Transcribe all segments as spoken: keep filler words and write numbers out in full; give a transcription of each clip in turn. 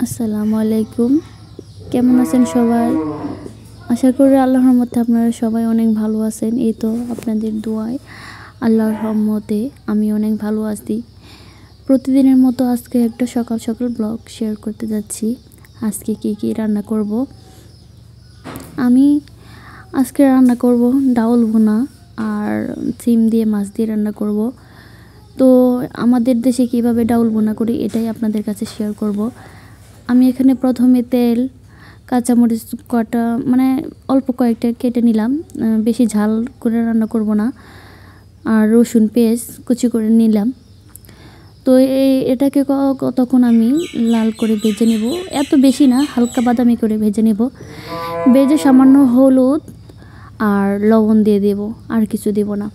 আসসালামু আলাইকুম। কেমন আছেন সবাই? আশা করি আল্লাহর রহমতে আপনারা সবাই অনেক ভালো আছেন। এই তো আপনাদের দোয়ায় আল্লাহর রহমতে আমি অনেক ভালো আছি। প্রতিদিনের মতো আজকে একটা সকাল সকাল ব্লগ শেয়ার করতে যাচ্ছি। আজকে কী কী রান্না করব। আমি আজকে রান্না করব ডাউল ভুনা আর সিম দিয়ে মাছ দিয়ে রান্না করব। তো আমাদের দেশে কিভাবে ডাউল ভুনা করি এটাই আপনাদের কাছে শেয়ার করব। আমি এখানে প্রথমে তেল, কাঁচামরিচ কটা মানে অল্প কয়েকটা কেটে নিলাম, বেশি ঝাল করে রান্না করব না। আর রসুন পেঁয়াজ কুচি করে নিলাম। তো এই এটাকে তখন আমি লাল করে ভেজে নেব, এত বেশি না, হালকা বাদামি করে ভেজে নেব। ভেজে সামান্য হলুদ আর লবণ দিয়ে দেব, আর কিছু দেব না।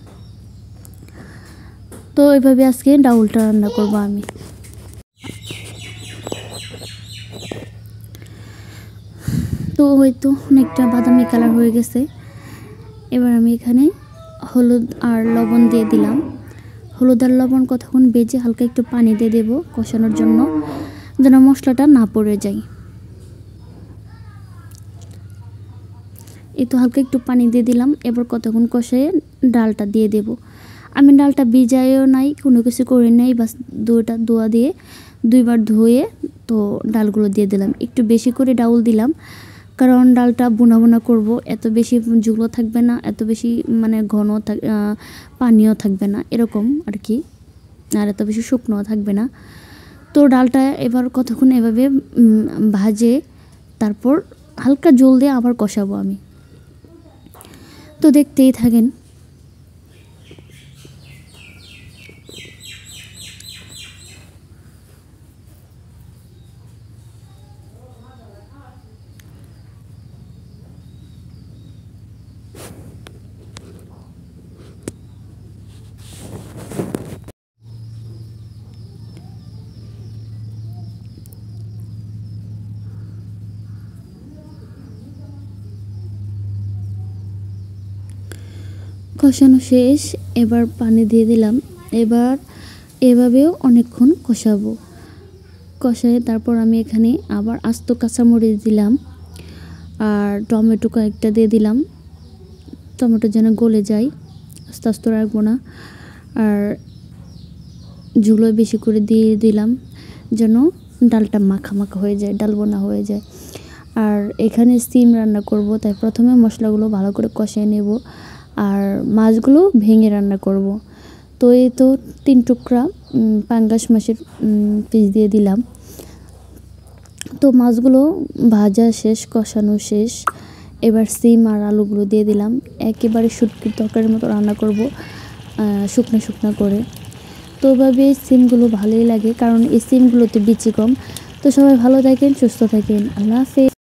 তো এইভাবে আজকে ডাউলটা রান্না করব আমি। তো হয়তো অনেকটা বাদামি কালার হয়ে গেছে। এবার আমি এখানে হলুদ আর লবণ দিয়ে দিলাম। হলুদ আর লবণ কতক্ষণ ভেজে হালকা একটু পানি দিয়ে দেবো কষানোর জন্য, যেন মশলাটা না পড়ে যায়। এই তো হালকা একটু পানি দিয়ে দিলাম। এবার কতক্ষণ কষে ডালটা দিয়ে দেব। আমি ডালটা ভিজাইও নাই, কোনো কিছু করে নাই, বাস দুটা ধোয়া দিয়ে দুইবার ধুয়ে তো ডালগুলো দিয়ে দিলাম। একটু বেশি করে ডাউল দিলাম, কারণ ডালটা বোনা বোনা করবো, এত বেশি ঝুলো থাকবে না, এত বেশি মানে ঘন পানিও থাকবে না, এরকম আর কি, আর এত বেশি শুকনো থাকবে না। তো ডালটা এবার কতক্ষণ এভাবে ভাজে তারপর হালকা জল দিয়ে আবার কষাবো আমি। তো দেখতেই থাকেন। কষানো শেষ, এবার পানি দিয়ে দিলাম। এবার এভাবেও অনেকক্ষণ কষাবো। কষায় তারপর আমি এখানে আবার আস্ত কাঁচামরিচ দিলাম আর টমেটো কয়েকটা দিয়ে দিলাম। টমেটো যেন গলে যায়, আস্তে আস্তে রাখবো না। আর ঝুলো বেশি করে দিয়ে দিলাম যেন ডালটা মাখা মাখা হয়ে যায়, ডাল বোনা হয়ে যায়। আর এখানে সিম রান্না করব, তাই প্রথমে মশলাগুলো ভালো করে কষিয়ে নেব আর মাছগুলো ভেঙে রান্না করব। তো এই তো তিন টুকরা পাঙ্গাস মাছের পিস দিয়ে দিলাম। তো মাছগুলো ভাজা শেষ, কষানো শেষ। এবার সিম আর আলুগুলো দিয়ে দিলাম। একেবারে শুটকির তরকারির মতো রান্না করব, শুকনো শুকনো করে। তো ওভাবে সিমগুলো ভালোই লাগে, কারণ এই সিমগুলোতে বিচি কম। তো সবাই ভালো থাকেন, সুস্থ থাকেন, আল্লাহ হাফেজ।